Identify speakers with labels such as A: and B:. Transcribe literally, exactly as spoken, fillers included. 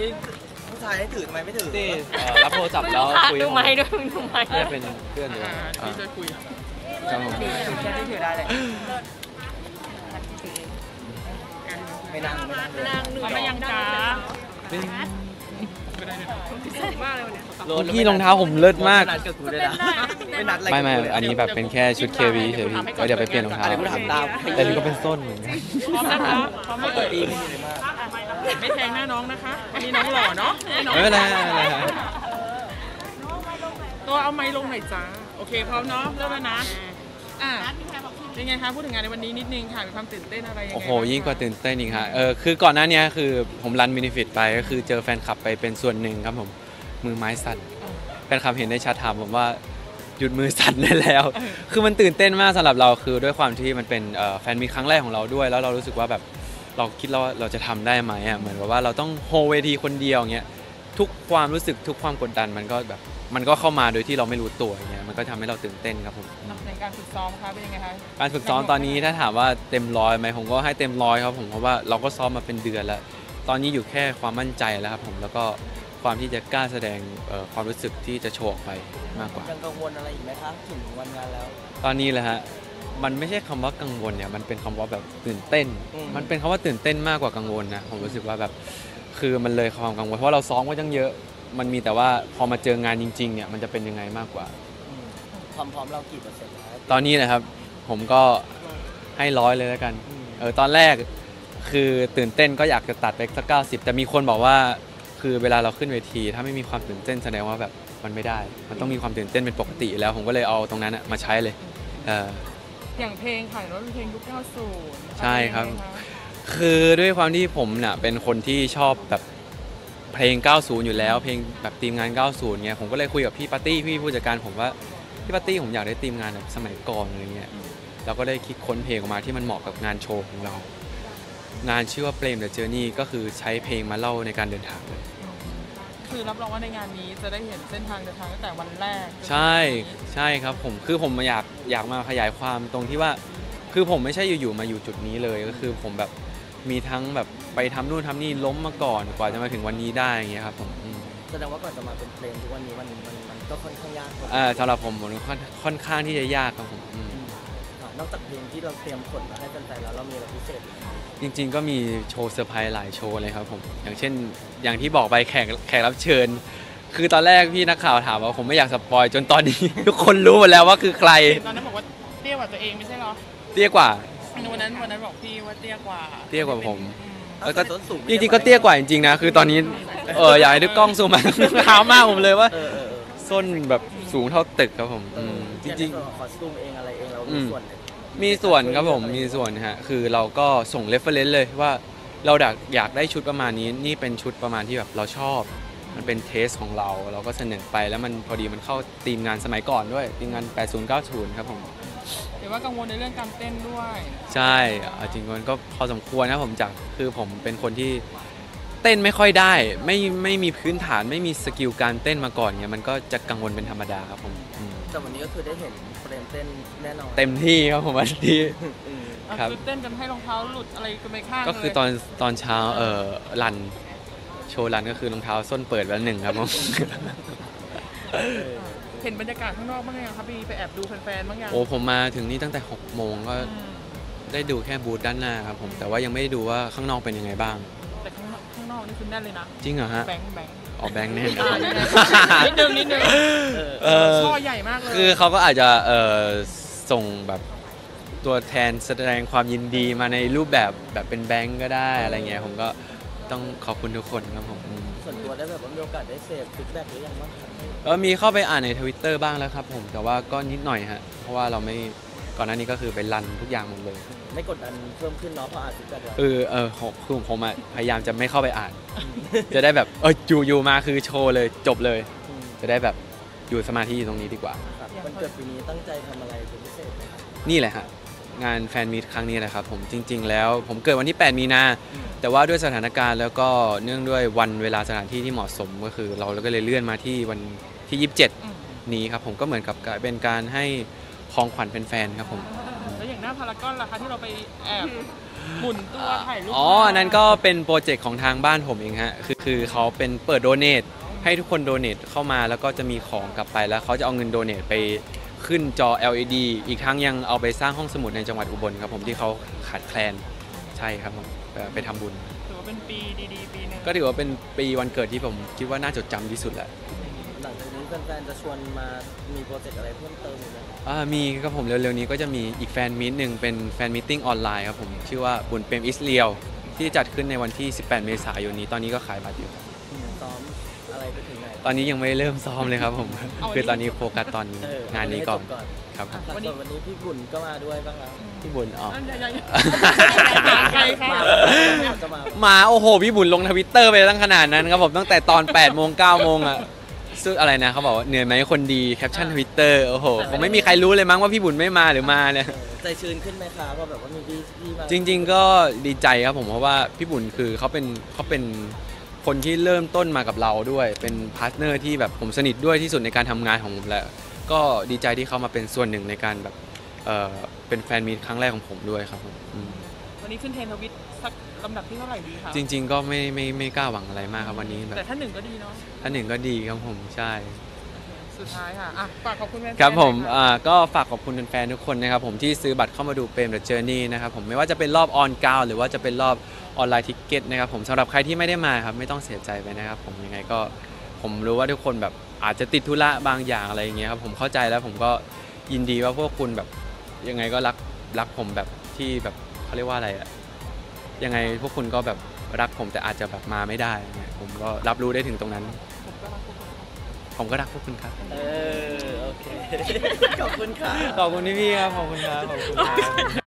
A: ผู้ชายให้ถือทำไมไม่ถือ
B: ที่รับโทรศัพท์แล้วคุย
C: ดูไม้ด้วยดูไม้
B: เป็นเพื่อนอยู่
D: ที่ช่วยคุย
B: ครับผม
A: แค่ที่ถือได้เลยไม่นั่งไม่นั่งเลย
D: เขาไม่ยังจ้า
B: พี่รองเท้าผมเลิศมาก
A: ไม่นัดอะไร
B: ไม่ไม่อันนี้แบบเป็นแค่ชุดเควีเฉยพี่เดี๋ยวไปเปลี่ยนรองเท้าแต่นี่ก็เป็นส้นเหมือนกัน
D: พร้อมนะคะพร้อมไม่เปิดตีไม่แทงหน้าน้องนะคะวันนี้น้องหล่อเนาะ
B: ไม่เป็นไร
D: ตัวเอาไม้ลงหน่อยจ้าโอเคพร้อมเนาะเริ่มแล้วนะอ่ะเป็นไงคะพูดถึงงานในวันนี้นิดนึงค่ะมีความตื่นเต้นอะไรยังไง
B: โอ้โหยิ่งกว่าตื่นเต้นอีกค่ะเออคือก่อนหน้านี้คือผมรันมินิฟิตไปก็คือเจอแฟนคลับไปเป็นส่วนหนึ่งครับผมมือไม้สั่นแฟนคลับเห็นได้ชัดถามผมว่าหยุดมือสั่นได้แล้วคือมันตื่นเต้นมากสำหรับเราคือด้วยความที่มันเป็นแฟนมีครั้งแรกของเราด้วยแล้วเรารู้สึกว่าแบบเราคิดว่าเราจะทำได้ไหมอ่ะเหมือนกับว่าเราต้องโฮเวทีคนเดียวอย่างเงี้ยทุกความรู้สึกทุกความกดดันมันก็แบบมันก็เข้ามาโดยที่เราไม่รู้ตัวอย่างเงี้ยมันก็ทำให้เราตื่นเต้นครับผม
D: ในการฝึกซ้อมคะเป็นยังไงคะ
B: การฝึกซ้อมตอนนี้ถ้าถามว่าเต็มร้อยไหมผมก็ให้เต็มร้อยครับผมเพราะว่าเราก็ซ้อมมาเป็นเดือนแล้วตอนนี้อยู่แค่ความมั่นใจแล้วครับผมแล้วก็ความที่จะกล้าแสดงความรู้สึกที่จะโชว์ออกไปมากกว่า
A: ยังกังวลอะไรอีกไหมคะถึงวันงานแล้ว
B: ตอนนี้แหละฮะมันไม่ใช่คำว่ากังวลเนี่ยมันเป็นคำว่าแบบตื่นเต้นมันเป็นคำว่าตื่นเต้นมากกว่ากังวลนะผมรู้สึกว่าแบบคือมันเลยความกังวลเพราะเราซ้อมก็ยังเยอะมันมีแต่ว่าพอมาเจองานจริงๆเนี่ยมันจะเป็นยังไงมากกว่า
A: ความพร้อมเรากี่เปอร์เซ็นต์
B: ตอนนี้นะครับผมก็ให้ร้อยเลยแล้วกันเออตอนแรกคือตื่นเต้นก็อยากจะตัดไปสักเก้าสิบแต่มีคนบอกว่าคือเวลาเราขึ้นเวทีถ้าไม่มีความตื่นเต้นแสดงว่าแบบมันไม่ได้มันต้องมีความตื่นเต้นเป็นปกติแล้วผมก็เลยเอาตรงนั้นมาใช้เลยเออ
D: อย่างเพลงค่ะแล้วเป็นเพลงยุคเก้าสิบ
B: ใช่ครับคือด้วยความที่ผมเนี่ยเป็นคนที่ชอบแบบเพลงเก้าสิบอยู่แล้วเพลงแบบทีมงานเก้าสิบเงี้ยผมก็เลยคุยกับพี่ปาร์ตี้พี่ผู้จัดการผมว่าพี่ปาร์ตี้ผมอยากได้ทีมงานแบบสมัยก่อนอะไรเงี้ยเราก็ได้คิดค้นเพลงออกมาที่มันเหมาะกับงานโชว์ของเรางานชื่อว่าเพลง The Journey ก็คือใช้เพลงมาเล่าในการเดินทางเลย
D: คือรับรองว่าในงานนี้จะได้เห็นเส้นทางเดินทางตั้งแต่วันแรก
B: ใช่ใช่ครับผมคือผมอยากอยากมาขยายความตรงที่ว่าคือผมไม่ใช่อยู่ๆมาอยู่จุดนี้เลยก็คือผมแบบมีทั้งแบบไปทำนู่นทำนี่ล้มมาก่อนกว่าจะมาถึงวันนี้ได้อย่างเงี้ยครับผม
A: แสดงว่าก่อนจะมาเป็นเพลงทุกวันนี้มันมันมันก็ค่อนข้างยาก
B: อ่าสำหรับผมผมค่อนข้างที่จะยากครับผม
A: นอกจากเพลงที่เราเตรียมขนมาให้แฟนๆแล้วเรามีอะไรพิเศษ
B: จริงๆก็มีโชว์เซอร์ไพรส์หลายโชว์เลยครับผมอย่างเช่นอย่างที่บอกไปแขกแขกรับเชิญคือตอนแรกพี่นักข่าวถามว่าผมไม่อยากสปอยจนตอนนี้ทุกคนรู้หมดแล้วว่าคือใคร
D: ตอนนั้นบอกว่าเตี้ยกว่าตัวเองไม่ใช่หรอ
B: เตี้ยกว่า
D: วันนั้นวันนั้นบอกพี่ว่าเตี้ยกว่า
B: เตี้ยกว่าผมแล้วก็จริงๆก็เตี้ยกว่าจริงๆนะคือตอนนี้เอออยากให้ดูกล้องซูมมาเท้ามากผมเลยว่าส้นแบบสูงเท่าตึกครับผมจริง
A: ๆคอสตูมเองอะไรเองเรามีส่วน
B: มีส่วนครับผมมีส่วนฮะคือเราก็ส่งเรฟเฟอเรนซ์เลยว่าเราอยากอยากได้ชุดประมาณนี้นี่เป็นชุดประมาณที่แบบเราชอบมันเป็นเทสของเราเราก็เสนอไปแล้วมันพอดีมันเข้าทีมงานสมัยก่อนด้วยทีมงานแปดสิบ เก้าสิบครับผม
D: เดี๋ยวว่ากังวลในเรื่องการเต้นด้วย
B: ใช่จริงๆมันก็พอสมควรนะผมจากคือผมเป็นคนที่เต้นไม่ค่อยได้ไม่ไม่มีพื้นฐานไม่มีสกิลการเต้นมาก่อนเนี่ยมันก็จะกังวลเป็นธรรมดาครับผม
A: แต่วันนี้ก็คือได้เห็นเฟรมเต้นแน่นอน
B: เต็มที่ครับผมวันนี้
D: ครับเต้นกันให้รองเท้าหลุดอะไรกันไปข้าง
B: ก็คือตอนตอนเช้าเอ่อรันโชว์รันก็คือรองเท้าส้นเปิดแล้วหนึ่งครับผม
D: เห็นบรรยากาศข้างนอกบ้างยังครับพี่ไปแอบดูแฟนๆบ้างยัง
B: โอ้ผมมาถึงนี่ตั้งแต่หกโมงก็ได้ดูแค่บูธด้านหน้าครับผมแต่ว่ายังไม่ได้ดูว่าข้างนอกเป็นยังไงบ้าง
D: แต่ข้างข้างนอกนี่คือแน่นเลยนะ
B: จริงเหรอฮะ
D: แบงค์แบงค์
B: อ๋อแบงค์แน่น
D: นิดนึงนิดนึงช่อใหญ่มากเลย
B: คือเขาก็อาจจะเอ่อส่งแบบตัวแทนแสดงความยินดีมาในรูปแบบแบบเป็นแบงค์ก็ได้อะไรเงี้ยผมก็ต้องขอบคุณทุกคนครับผม
A: ส่วนตัวได้แบบว่ามีโอกาสได้เสพฟีดแบ็กหรือยังบ้าง
B: เออมีเข้าไปอ่านใน ทวิตเตอร์ บ้างแล้วครับผมแต่ว่าก็นิดหน่อยฮะเพราะว่าเราไม่ก่อนหน้านี้ก็คือไปรันทุกอย่างหมดเลย
A: ไม่กดดันเพิ่มขึ้นเนาะเพราะอ่านฟีดแบ็ก
B: เออเออคือผมอ่ะพยายามจะไม่เข้าไปอ่านจะได้แบบเอออยู่อยู่มาคือโชว์เลยจบเลยจะได้แบบอยู่สมาธิอยู่ตรงนี้ดีกว่า
A: วันเกิดปีนี้ตั้งใจทำอะไรเป็นพิเศษไหมครับ
B: นี่แหละฮะงานแฟนมีตครั้งนี้แหละครับผมจริงๆแล้วผมเกิดวันที่แปดมีนาแต่ว่าด้วยสถานการณ์แล้วก็เนื่องด้วยวันเวลาสถานที่ที่เหมาะสมก็คือเราก็เลยเลื่อนมาที่วันที่ยี่สิบเจ็ดนี้ครับผมก็เหมือนกับเป็นการให้ของขวัญแฟนๆครับผม
D: แล้วอย่างหน้าพารากอนล่ะคะที่เราไปแอบหมุนตัวถ่ายรูป
B: อ๋ออันนั้นก็เป็นโปรเจกต์ของทางบ้านผมเองฮะคือคือเขาเป็นเปิดโดเนทให้ทุกคนโดเนทเข้ามาแล้วก็จะมีของกลับไปแล้วเขาจะเอาเงินโดเนทไปขึ้นจอ แอล อี ดี อีกทั้งยังเอาไปสร้างห้องสมุดในจังหวัดอุบลครับผมที่เขาขาดแคลนใช่ครับผมเอ่อไปทำบุญ
D: ถือว่าเป็นปีดีๆปีหนึง
B: ก็ถือว่าเป็นปีวันเกิดที่ผมคิดว่าน่าจดจำที่สุดแหละ
A: หลังจากนี้แฟนๆจะชวนมามีโปรเจกต์อะไรเพิ่มเติมอีกไหม
B: อ่ามีครับผมเร็วๆนี้ก็จะมีอีกแฟนมีตหนึ่งเป็นแฟนมีตติ้งออนไลน์ครับผมชื่อว่าบุญเปรมอิสเรียวที่จัดขึ้นในวันที่ สิบแปด เมษายนนี้ตอนนี้ก็ขายบัตรอยู่
A: ซ้อมอะไรไปถึงไหน
B: ตอนนี้ยังไม่เริ่มซ้อมเลยครับผม คือตอนนี้โฟกัสตอน
A: เออง
B: านนี้ก่อน
A: ให้จบก่อน
B: ครับผม
A: วันนี้วันนี้พี่บุญก็มาด้วยบ้างแล้ว
B: พี่บุญอ๋อ
D: นั่นยังยังใครคะ
A: จะมา
B: มาโอ้โหพี่บุญลงทวิตเตอร์ไปตั้งขนาดนั้นครับผมตั้งแต่ตอนแปดโมงเก้าโมงอ่ะซึ่งอะไรนะเขาบอกว่าเหนื่อยไหมคนดีแคปชั่นทวิตเตอร์โอ้โหผมไม่มีใครรู้เลยมั้งว่าพี่บุญไม่มาหรือมาเนี่ย
A: เออใจชื้นขึ้นไหมคะเพราะแบบว่ามีพี่พี่มา
B: จริงๆก็ดีใจครับผมเพราะว่าพี่บุญคือเขาเป็นเขาเป็นคนที่เริ่มต้นมากับเราด้วย เป็นพาร์ทเนอร์ที่แบบผมสนิทด้วยที่สุดในการทำงานของผมแหละก็ดีใจที่เขามาเป็นส่วนหนึ่งในการแบบเออเป็นแฟนมีตครั้งแรกของผมด้วยครับผมอืม
D: วันนี้ขึ้นเทรนด์ทวิตสักลำดับที่เท่าไหร่ดีคะ
B: จริง ๆ ก็ไม่ไม่ไม่กล้าหวังอะไรมากครับวันนี้แบบ
D: แต่ถ้าหนึ่งก็ดีเนาะ
B: ถ้าหนึ่งก็ดีครับผมใช่
D: สุดท้ายค่ะอ่ะฝากขอบคุณแฟนๆ
B: ครับผม
D: หน่อยะ
B: อ่าก็ฝากขอบคุณแฟนๆทุกคนนะครับผมที่ซื้อบัตรเข้ามาดูเปรม The Journey นะครับผมไม่ว่าจะเป็นรอบออนกราวหรือว่าจะเป็นรอบออนไลน์ทิกเก็ตนะครับผมสำหรับใครที่ไม่ได้มาครับไม่ต้องเสียใจไปนะครับผมยังไงก็ผมรู้ว่าทุกคนแบบอาจจะติดธุระบางอย่างอะไรอย่างเงี้ยครับผมเข้าใจแล้วผมก็ยินดีว่าพวกคุณแบบยังไงก็รักรักผมแบบที่แบบเขาเรียกว่าอะไรอะยังไงพวกคุณก็แบบรักผมแต่อาจจะแบบมาไม่ได้เนี่ยผมก็รับรู้ได้ถึงตรงนั้น
D: ผมก็รักทุกคน
B: ผมก็รักพวกคุณครับ
A: เออโอเค ขอบคุณค่ะ
B: ขอบคุณพี่ๆครับขอบคุณครับขอบคุณครับ